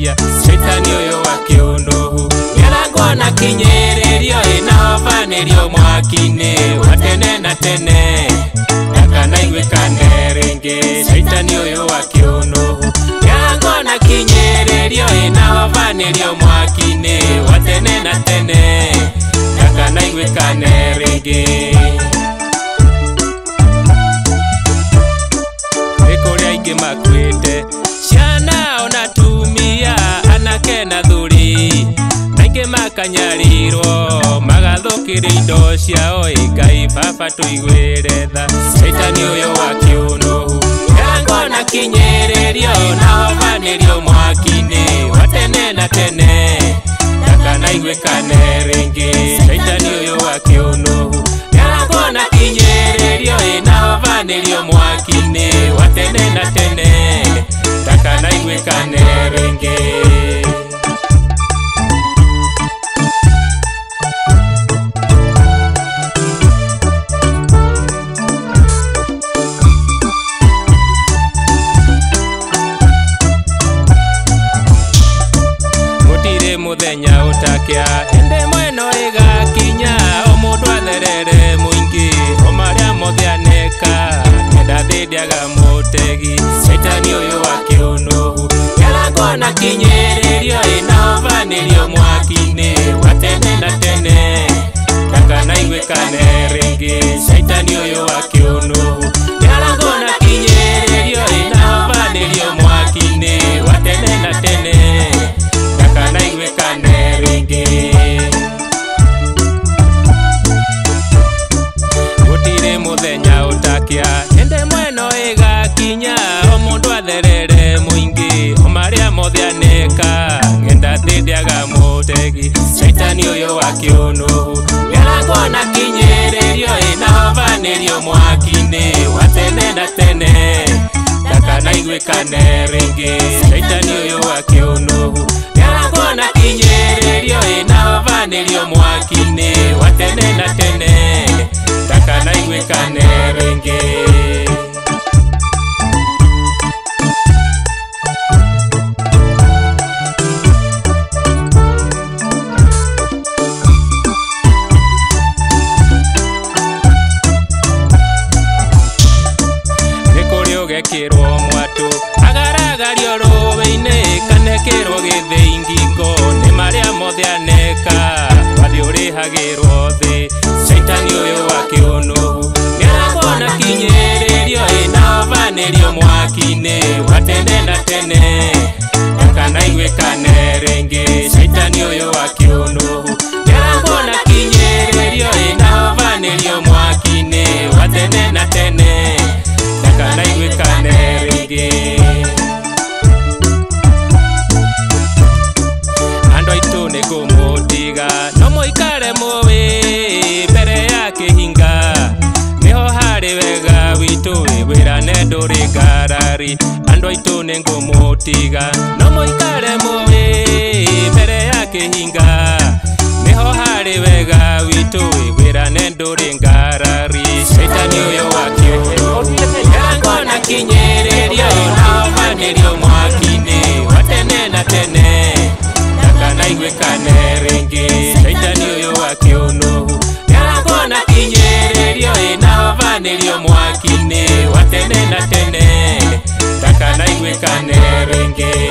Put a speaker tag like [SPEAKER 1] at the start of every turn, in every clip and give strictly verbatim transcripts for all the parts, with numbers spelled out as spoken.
[SPEAKER 1] tumiya shaitani uyu wa kiundu yarangwa na kinyererio inaovanerio mwakine watene na tene takana igwikane ringi shaitani uyu wa kiundu yarangwa na kinyererio inaovanerio mwakine watene na tene takana igwikane ringi makwite ciana ona tumia anake na thuri naingi makanyarirwo magathukire indo ciao Ngai baba tuigwire tha shaitani uyu wa kiundu yarangwa na kinyererio na ovanerio mwakine watene na tene takana igwikane ringi shaitani uyu wa kiundu yarangwa na kinyererio na ovanerio mwakine watene na tene takana igwikane ringi mutire muthenya utakia ende mweno igakinya o mundu atherere muingi o maria mothianeka enda thidiaga mutegi shaitani uyu wa kiundu yarangwa na kinyererio inaovanerio mwakine watene na tene takana igwikane ringi shaitani uyu wa kiundu yarangwa na kinyererio inaovanerio mwakine watene na tene takana igwikane ringi gutire muthenya utakia ende mweno igakinya o mundu atherere muingi o maria mothianeka ngenda thidiaga mutegi shaitani uyu wa kiundu yarangwa na kinyererio inaovanerio mwakine watene na tene takana igwikane ringi shaitani uyu wa kiundu yarangwa na kinyererio inaovanerio mwakine watene na tene takana igwikane ringi gekirwo mwatu agaragario ruwe-ini kanekirwo githingiko ni maria mothianeka wathi urihagirwo thi shaitani uyu wa kiundu yarangwa na kinyererio inaovanerio mwakine watene na tene takana igwikane ringi shaitani uyu wa kiundu yarangwa na kinyererio inaovanerio mwakine watene na tene takana igwikane ringi andu aitu ni kumutiga no muikare muwi mbere ya kihinga niho hari wega witu wigwirane nduri ngarari andu aitu ni kumutiga no muikare muwi mbere ya kihinga niho hari wega witu wigwirane nduri ngarari shaitani uyu wa kiundu yarangwa na kinyererio naovanerio mwakine watene na tene takana igwikane ringi shaitani uyu wa kiundu yarangwa na kinyererio inaovanerio mwakine watene na tene takana igwikane ringi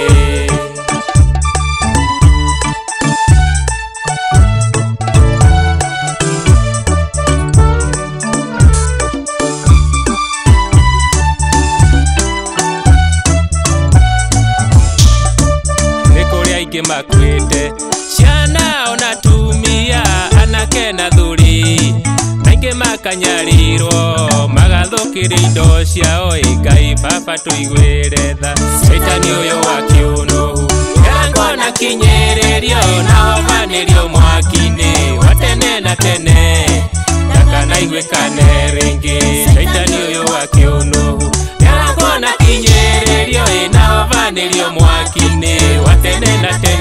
[SPEAKER 1] makwite ciana ona tumia anake na thuri naingi makanyarirwo magathukire indo ciao Ngai baba tuigwire tha shaitani uyu wa kiundu yarangwa na kinyererio na ovanerio mwakine watene na tene takana igwikane ringi shaitani uyu wa kiundu yarangwa na kinyererio na ovanerio mwakine watene na tene